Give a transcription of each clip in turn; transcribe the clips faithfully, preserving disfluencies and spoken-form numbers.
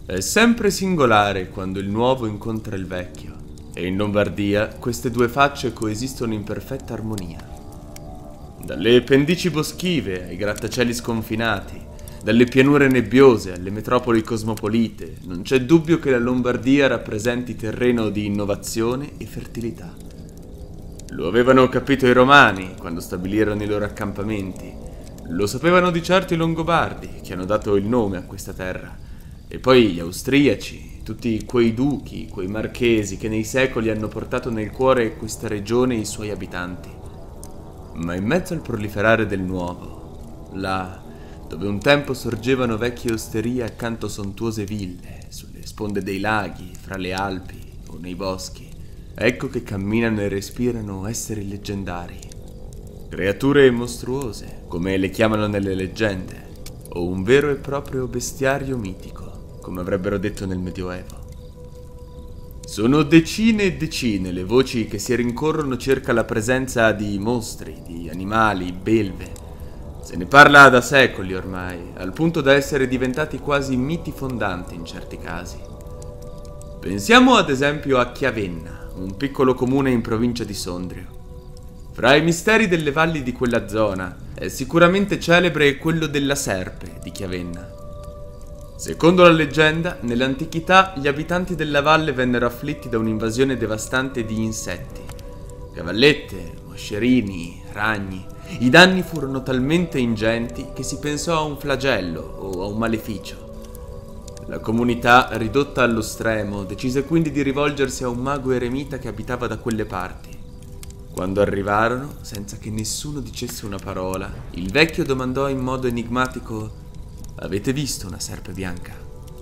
È sempre singolare quando il nuovo incontra il vecchio, e in Lombardia queste due facce coesistono in perfetta armonia. Dalle pendici boschive ai grattacieli sconfinati, dalle pianure nebbiose alle metropoli cosmopolite, non c'è dubbio che la Lombardia rappresenti terreno di innovazione e fertilità. Lo avevano capito i Romani quando stabilirono i loro accampamenti, lo sapevano di certo i Longobardi che hanno dato il nome a questa terra, e poi gli austriaci, tutti quei duchi, quei marchesi che nei secoli hanno portato nel cuore questa regione e i suoi abitanti. Ma in mezzo al proliferare del nuovo, là dove un tempo sorgevano vecchie osterie accanto a sontuose ville, sulle sponde dei laghi, fra le Alpi o nei boschi, ecco che camminano e respirano esseri leggendari, creature mostruose, come le chiamano nelle leggende, o un vero e proprio bestiario mitico, come avrebbero detto nel Medioevo. Sono decine e decine le voci che si rincorrono circa la presenza di mostri, di animali, belve. Se ne parla da secoli ormai, al punto da essere diventati quasi miti fondanti in certi casi. Pensiamo ad esempio a Chiavenna, un piccolo comune in provincia di Sondrio. Fra i misteri delle valli di quella zona è sicuramente celebre quello della serpe di Chiavenna. Secondo la leggenda, nell'antichità gli abitanti della valle vennero afflitti da un'invasione devastante di insetti, cavallette, moscerini, ragni. I danni furono talmente ingenti che si pensò a un flagello o a un maleficio. La comunità, ridotta allo stremo, decise quindi di rivolgersi a un mago eremita che abitava da quelle parti. Quando arrivarono, senza che nessuno dicesse una parola, il vecchio domandò in modo enigmatico: «Avete visto una serpe bianca?»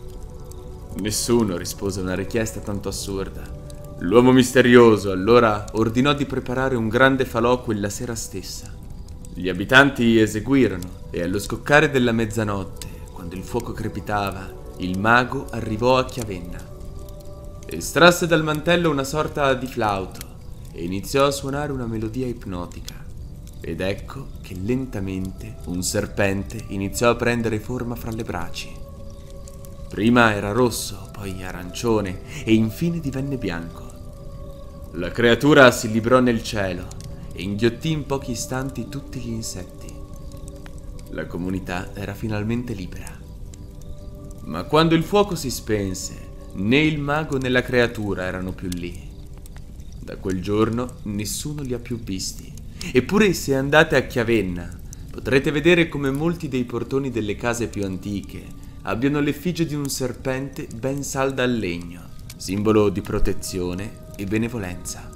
Nessuno rispose a una richiesta tanto assurda. L'uomo misterioso allora ordinò di preparare un grande falò quella sera stessa. Gli abitanti eseguirono e allo scoccare della mezzanotte, quando il fuoco crepitava, il mago arrivò a Chiavenna. Estrasse dal mantello una sorta di flauto e iniziò a suonare una melodia ipnotica. Ed ecco che lentamente un serpente iniziò a prendere forma fra le braci. Prima era rosso, poi arancione e infine divenne bianco. La creatura si librò nel cielo e inghiottì in pochi istanti tutti gli insetti. La comunità era finalmente libera. Ma quando il fuoco si spense, né il mago né la creatura erano più lì. Da quel giorno nessuno li ha più visti. Eppure se andate a Chiavenna potrete vedere come molti dei portoni delle case più antiche abbiano l'effigie di un serpente ben salda al legno, simbolo di protezione e benevolenza.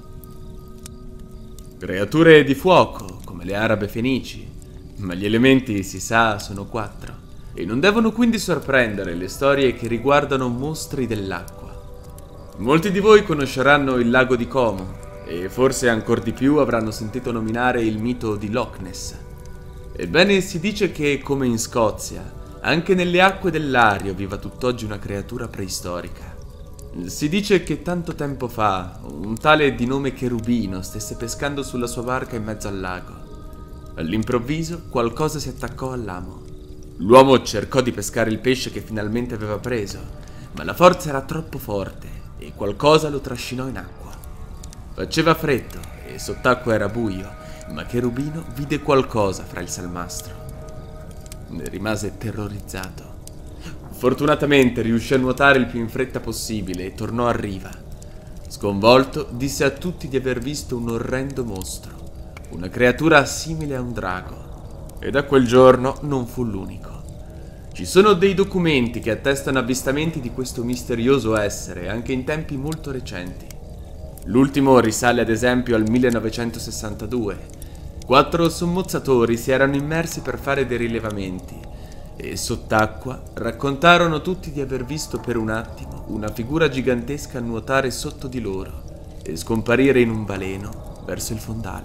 Creature di fuoco, come le arabe fenici, ma gli elementi, si sa, sono quattro, e non devono quindi sorprendere le storie che riguardano mostri dell'acqua. Molti di voi conosceranno il lago di Como, e forse ancor di più avranno sentito nominare il mito di Loch Ness. Ebbene, si dice che, come in Scozia, anche nelle acque del Lario viva tutt'oggi una creatura preistorica. Si dice che tanto tempo fa un tale di nome Cherubino stesse pescando sulla sua barca in mezzo al lago. All'improvviso qualcosa si attaccò all'amo. L'uomo cercò di pescare il pesce che finalmente aveva preso, ma la forza era troppo forte e qualcosa lo trascinò in acqua. Faceva freddo e sott'acqua era buio, ma Cherubino vide qualcosa fra il salmastro. Ne rimase terrorizzato. Fortunatamente riuscì a nuotare il più in fretta possibile e tornò a riva. Sconvolto, disse a tutti di aver visto un orrendo mostro, una creatura simile a un drago. E da quel giorno non fu l'unico. Ci sono dei documenti che attestano avvistamenti di questo misterioso essere, anche in tempi molto recenti. L'ultimo risale ad esempio al millenovecentosessantadue. Quattro sommozzatori si erano immersi per fare dei rilevamenti e sott'acqua raccontarono tutti di aver visto per un attimo una figura gigantesca nuotare sotto di loro e scomparire in un baleno verso il fondale.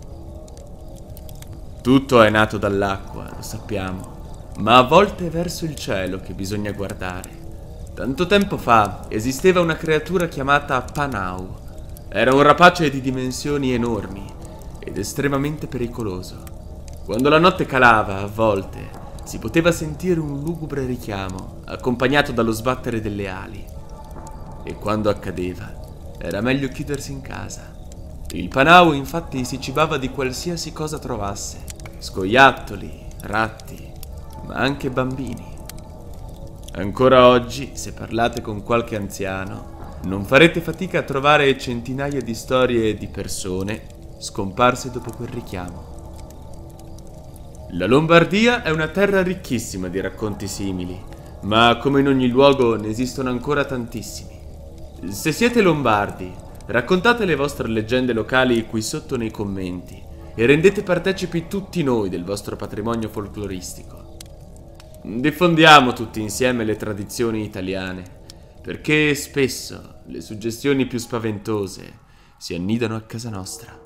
Tutto è nato dall'acqua, lo sappiamo, ma a volte è verso il cielo che bisogna guardare. Tanto tempo fa esisteva una creatura chiamata Panau. Era un rapace di dimensioni enormi ed estremamente pericoloso. Quando la notte calava, a volte, si poteva sentire un lugubre richiamo, accompagnato dallo sbattere delle ali. E quando accadeva, era meglio chiudersi in casa. Il Panau infatti si cibava di qualsiasi cosa trovasse: scoiattoli, ratti, ma anche bambini. Ancora oggi, se parlate con qualche anziano, non farete fatica a trovare centinaia di storie di persone scomparse dopo quel richiamo. La Lombardia è una terra ricchissima di racconti simili, ma come in ogni luogo ne esistono ancora tantissimi. Se siete lombardi, raccontate le vostre leggende locali qui sotto nei commenti e rendete partecipi tutti noi del vostro patrimonio folcloristico. Diffondiamo tutti insieme le tradizioni italiane, perché spesso le suggestioni più spaventose si annidano a casa nostra.